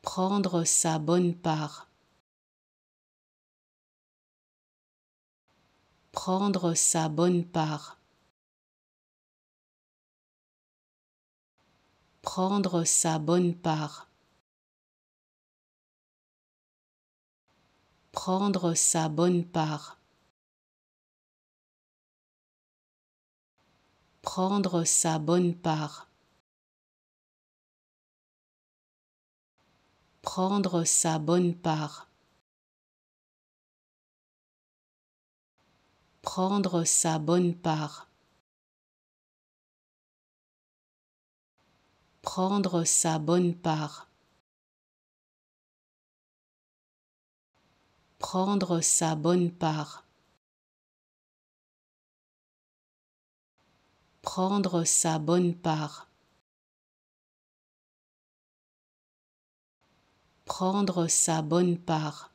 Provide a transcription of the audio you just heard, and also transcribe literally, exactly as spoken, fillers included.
Prendre sa bonne part. Prendre sa bonne part. Prendre sa bonne part. Prendre sa bonne part. Prendre sa bonne part. Prendre sa bonne part. Prendre sa bonne part. Prendre sa bonne part. Prendre sa bonne part. Prendre sa bonne part. Prendre sa bonne part.